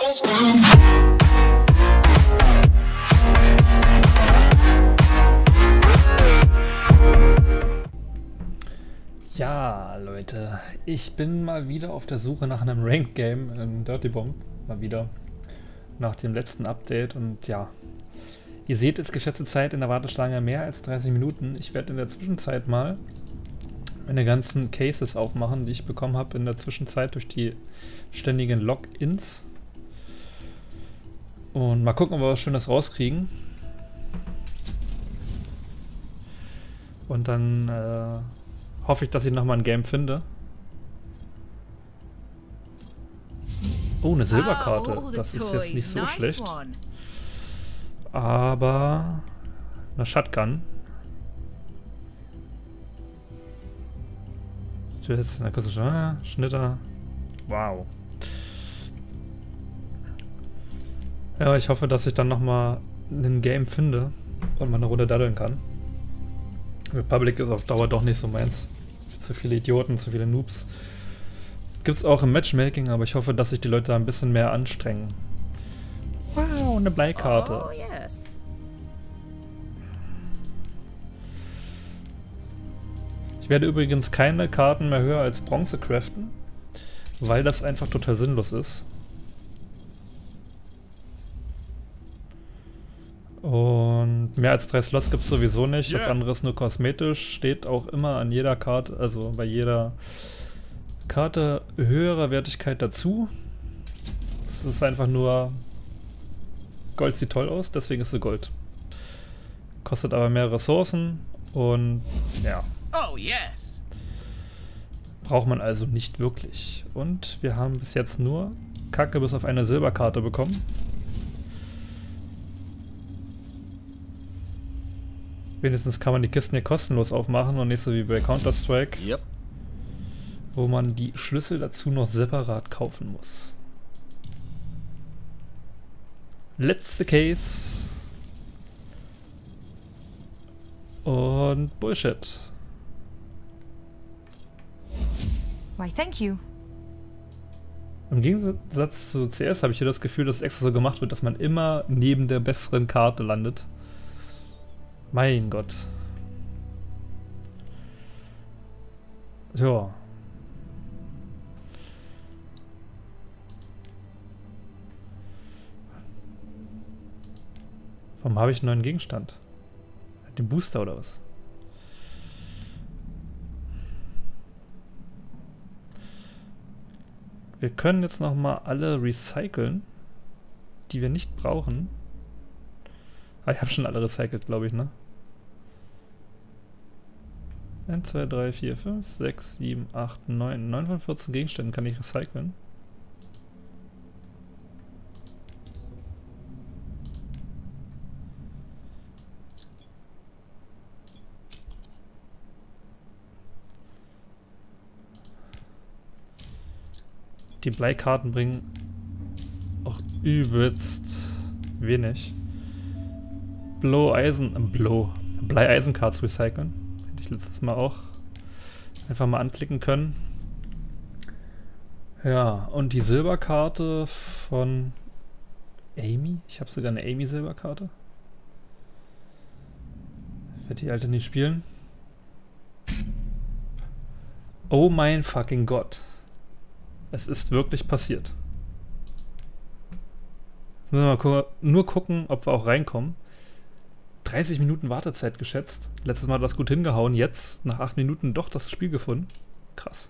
Ja, Leute, ich bin mal wieder auf der Suche nach einem Ranked Game in Dirty Bomb. Mal wieder nach dem letzten Update und ja, ihr seht jetzt geschätzte Zeit in der Warteschlange mehr als 30 Minuten. Ich werde in der Zwischenzeit mal meine ganzen Cases aufmachen, die ich bekommen habe in der Zwischenzeit durch die ständigen Logins. Und mal gucken, ob wir was Schönes rauskriegen. Und dann hoffe ich, dass ich nochmal ein Game finde. Oh, eine Silberkarte. Das ist jetzt nicht so schlecht. Aber eine Shotgun. Tschüss, eine kurze Schnitter. Wow. Ja, ich hoffe, dass ich dann nochmal ein Game finde und mal eine Runde daddeln kann. Republic ist auf Dauer doch nicht so meins. Zu viele Idioten, zu viele Noobs. Gibt's auch im Matchmaking, aber ich hoffe, dass sich die Leute da ein bisschen mehr anstrengen. Wow, eine Bleikarte. Oh, yes. Ich werde übrigens keine Karten mehr höher als Bronze craften, weil das einfach total sinnlos ist. Und mehr als 3 Slots gibt es sowieso nicht. Das andere ist nur kosmetisch. Steht auch immer an jeder Karte, also bei jeder Karte höherer Wertigkeit dazu. Es ist einfach nur Gold sieht toll aus, deswegen ist sie Gold. Kostet aber mehr Ressourcen und ja. Oh, yes. Braucht man also nicht wirklich. Und wir haben bis jetzt nur Kacke bis auf eine Silberkarte bekommen. Wenigstens kann man die Kisten hier kostenlos aufmachen und nicht so wie bei Counter-Strike, wo man die Schlüssel dazu noch separat kaufen muss. Letzte Case. Und Bullshit. Why, thank you. Im Gegensatz zu CS habe ich hier das Gefühl, dass es extra so gemacht wird, dass man immer neben der besseren Karte landet. Mein Gott. Ja. Warum habe ich einen neuen Gegenstand? Den Booster oder was? Wir können jetzt nochmal alle recyceln, die wir nicht brauchen. Ah, ich habe schon alle recycelt, glaube ich, ne? 1, 2, 3, 4, 5, 6, 7, 8, 9. 9 von 14 Gegenständen kann ich recyceln. Die Bleikarten bringen auch übelst wenig. Bleieisencards recyceln. Hätte ich letztes Mal auch einfach mal anklicken können. Ja, und die Silberkarte von Amy. Ich habe sogar eine Amy-Silberkarte. Ich werde die alte nicht spielen. Oh mein fucking Gott. Es ist wirklich passiert. Jetzt müssen wir mal nur gucken, ob wir auch reinkommen. 30 Minuten Wartezeit geschätzt. Letztes Mal hat das gut hingehauen. Jetzt, nach 8 Minuten, doch das Spiel gefunden. Krass.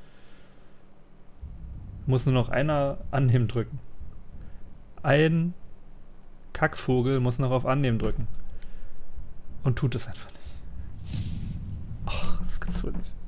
Muss nur noch einer Annehmen drücken. Ein Kackvogel muss noch auf Annehmen drücken. Und tut es einfach nicht. Ach, das kannst du nicht.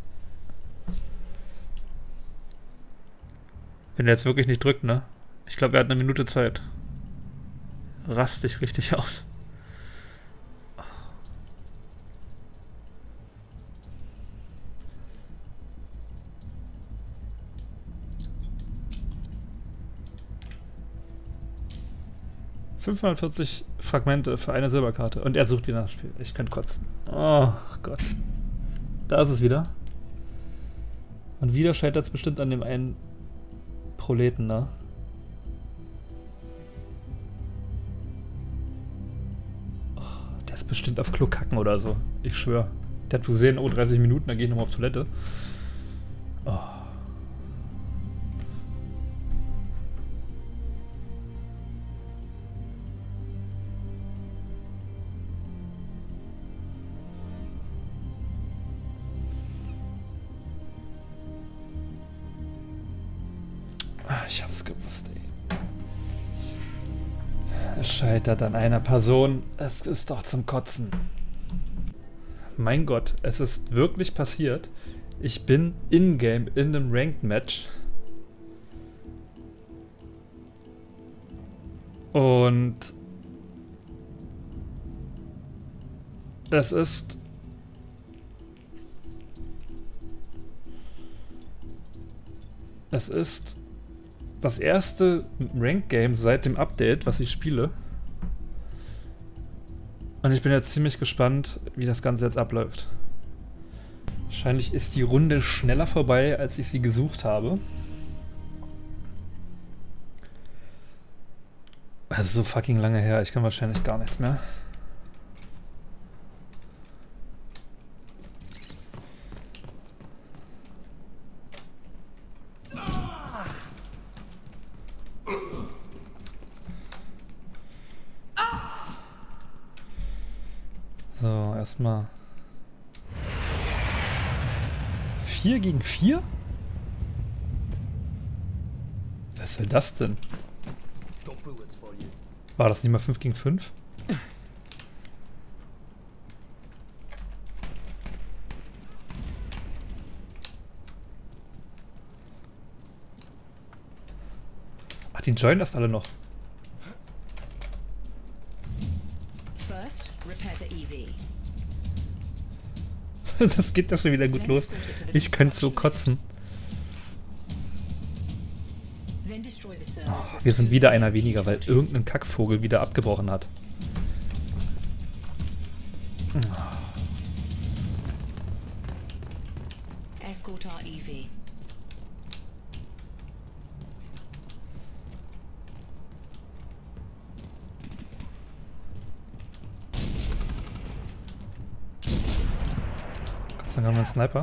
Wenn er jetzt wirklich nicht drückt, ne? Ich glaube, er hat eine Minute Zeit. Rast dich richtig aus. 540 Fragmente für eine Silberkarte. Und er sucht wieder das Spiel. Ich könnte kotzen. Oh Gott. Da ist es wieder. Und wieder scheitert es bestimmt an dem einen Proleten da. bestimmt auf Klo kacken oder so. Ich schwöre. Der hat gesehen, oh, 30 Minuten, dann gehe ich nochmal auf Toilette. Oh. Ich hab's gewusst, ey. Es scheitert an einer Person. Es ist doch zum Kotzen. Mein Gott, es ist wirklich passiert. Ich bin in-game in einem Ranked-Match. Und es ist... das erste Ranked-Game seit dem Update, was ich spiele. Und ich bin jetzt ziemlich gespannt, wie das Ganze jetzt abläuft. Wahrscheinlich ist die Runde schneller vorbei, als ich sie gesucht habe. Also so fucking lange her, ich kann wahrscheinlich gar nichts mehr. So, erstmal 4 gegen 4? Was soll das denn? War das nicht mal 5 gegen 5? Ach, die joinen erst alle noch. Das geht doch schon wieder gut los. Ich könnte so kotzen. Oh, wir sind wieder einer weniger, weil irgendein Kackvogel wieder abgebrochen hat. Dann haben wir einen Sniper.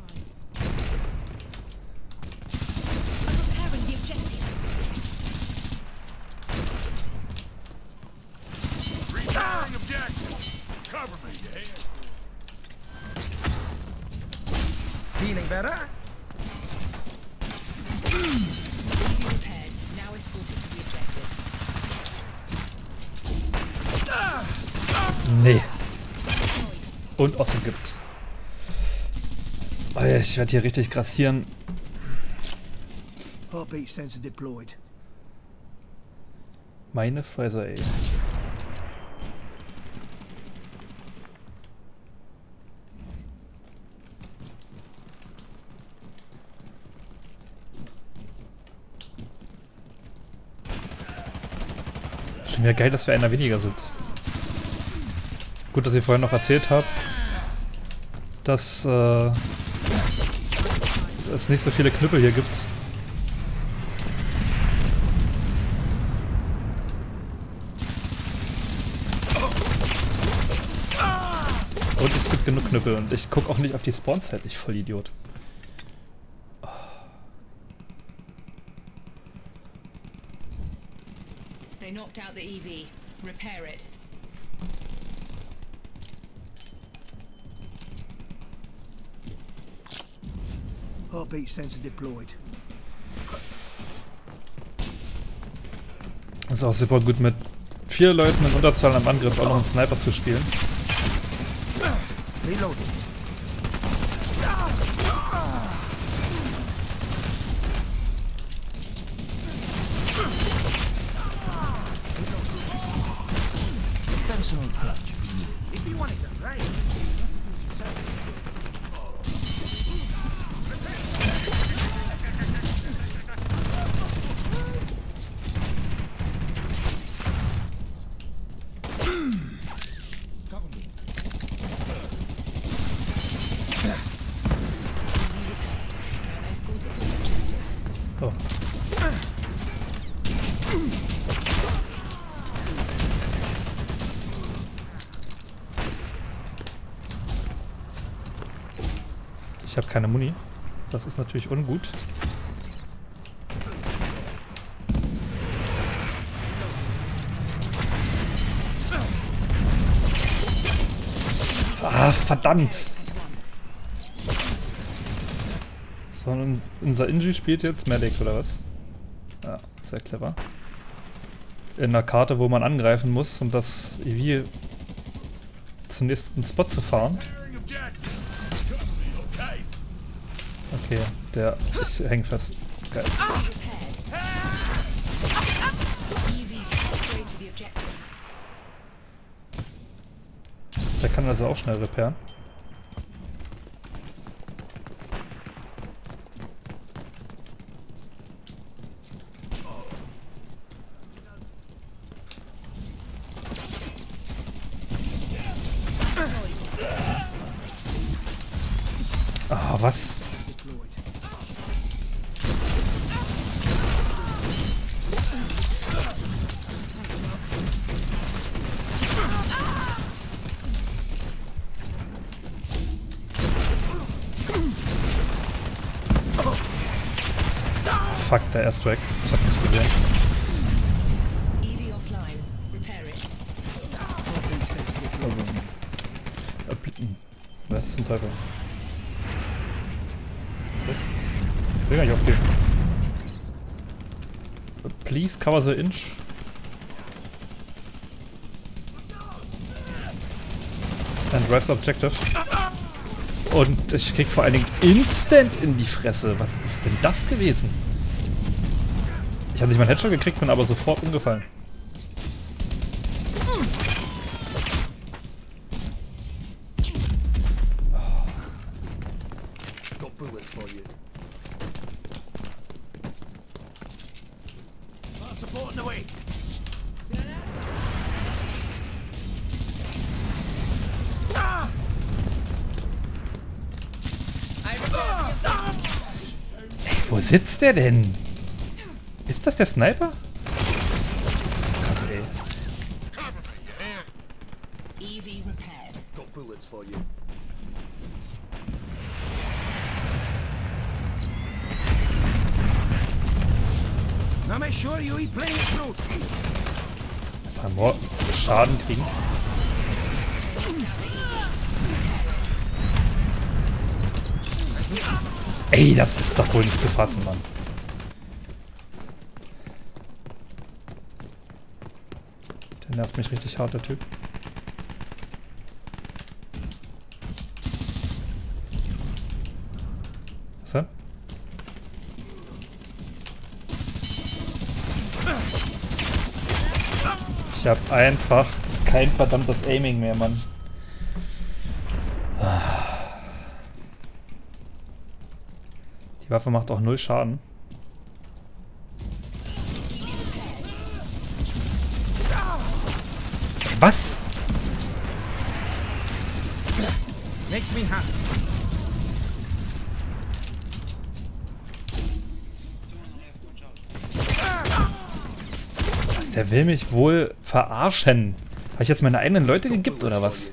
Feeling better? Nee. Und Osso gibt. Oh ja, ich werde hier richtig grassieren. Heartbeat sensor deployed. Meine Fresse, ey. Schon wieder geil, dass wir einer weniger sind. Gut, dass ihr vorhin noch erzählt habt, dass es nicht so viele Knüppel hier gibt. Und es gibt genug Knüppel und ich gucke auch nicht auf die Spawn-Zeit, ich Vollidiot. They knocked out the EV. Repair it. Heartbeat sensor deployed. Das ist auch super gut mit 4 Leuten in Unterzahl am Angriff auch noch einen Sniper zu spielen. Reloading. Personal touch for you. If you want it done right. Oh. Ich habe keine Muni. Das ist natürlich ungut. Ah, verdammt! So, und unser Inji spielt jetzt Medic, oder was? Ja, sehr clever. In einer Karte, wo man angreifen muss, um das EV zum nächsten Spot zu fahren. Okay, ich häng fest. Geil. Der kann also auch schnell reparieren. Ah, was? Fuck, der Airstrike. Ich hab nicht gesehen. EV offline. Repair it. Was zum Teufel? Was? Ich will gar nicht aufgeben. Please cover the inch. And drives objective. Und ich krieg vor allen Dingen instant in die Fresse. Was ist denn das gewesen? Ich habe nicht mal einen Headshot gekriegt, bin aber sofort umgefallen. Got bullets for you. Support in the way. Wo sitzt der denn? Ist das der Sniper? Gott, ey. EV repaired. Got bullets for you. Now make sure you eat plenty of fruit. Da more Schaden kriegen. Ey, das ist doch wohl nicht zu fassen, Mann. Der nervt mich richtig hart, der Typ. Was denn? Ich hab einfach kein verdammtes Aiming mehr, Mann. Die Waffe macht auch 0 Schaden. Was? Makes me happy. Was, der will mich wohl verarschen. Habe ich jetzt meine eigenen Leute gegippt oder was?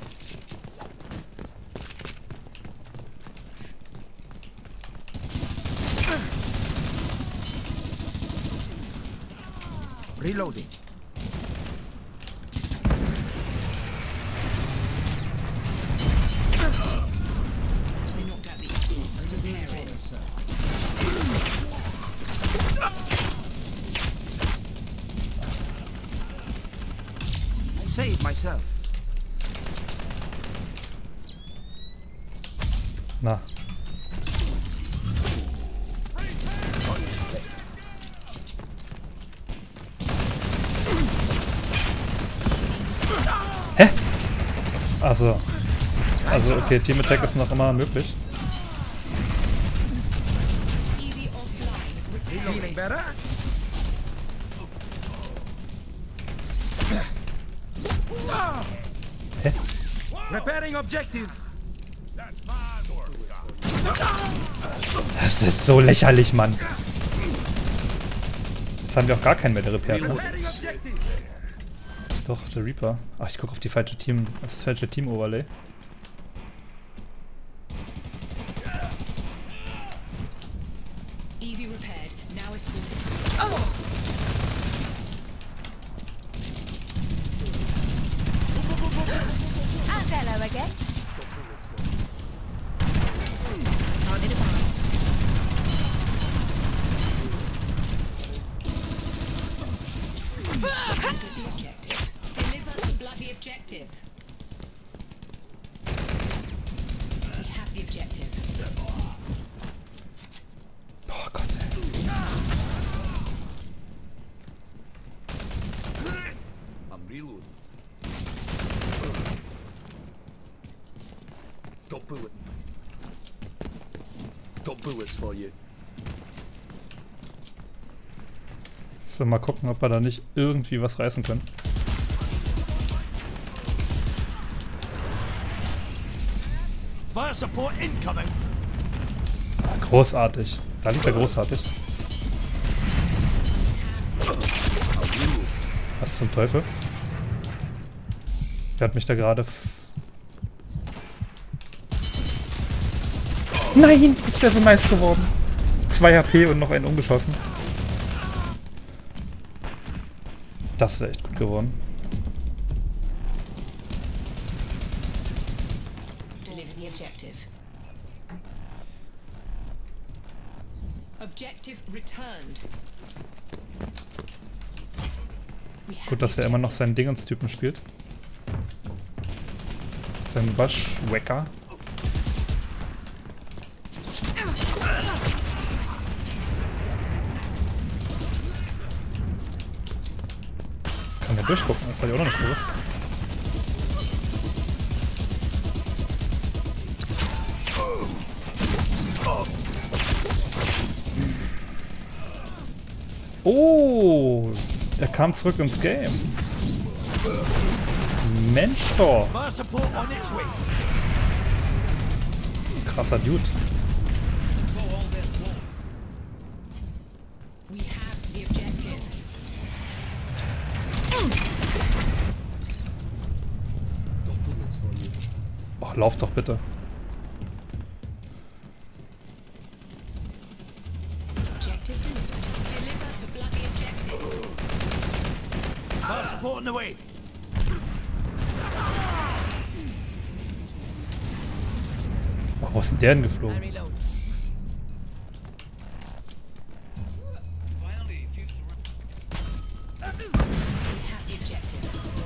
Reloading. They knocked out the EV. Repair it. I saved myself. Na. Hä? Also okay, Team Attack ist noch immer möglich. EV offline. Feeling better? Hä? Repairing objective. Das ist so lächerlich, Mann. Jetzt haben wir auch gar keinen mehr, der repairt, ne? Repairing objective. Doch, der Reaper. Ach, ich gucke auf das falsche Team-Overlay. Hello again. Capture the objective. Deliver the bloody objective. We have the objective. Oh Gott, ey. I'm reloading. Got bullet. Got bullets for you. So, mal gucken, ob wir da nicht irgendwie was reißen können. Fire support incoming. Großartig. Da liegt er großartig. Was zum Teufel? Der hat mich da gerade... Nein! Das wäre so nice geworden. 2 HP und noch einen umgeschossen. Das wäre echt gut geworden. Deliver the objective. Objective returned. We have Gut, dass the er immer noch objective. seinen Dingens-Typen spielt. Sein Bushwhacker. Kann der durchgucken, das hatte ich auch noch nicht gewusst. Oh, er kam zurück ins Game. Mensch doch. Fire support on its way. Krasser Dude. We have the objective. Got bullets for you. Oh, lauf doch bitte. Objective delivered. Deliver the bloody objective. Fire support on the way. Oh, wo ist denn der denn geflogen? We have the objective.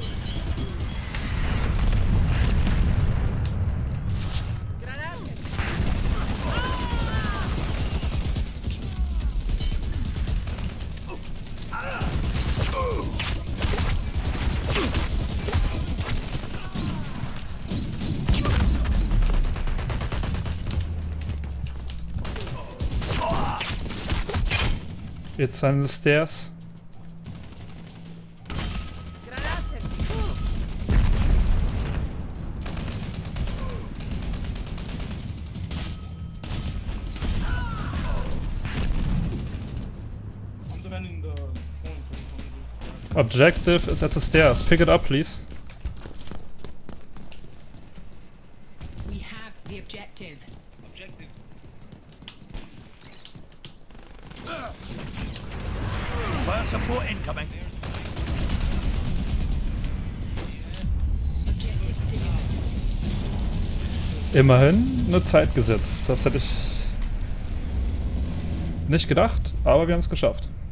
It's on the stairs. Objective is at the stairs. Pick it up, please. We have the objective. Fire support incoming. Objective delivered. Immerhin eine Zeit gesetzt. Das hätte ich nicht gedacht, aber wir haben es geschafft.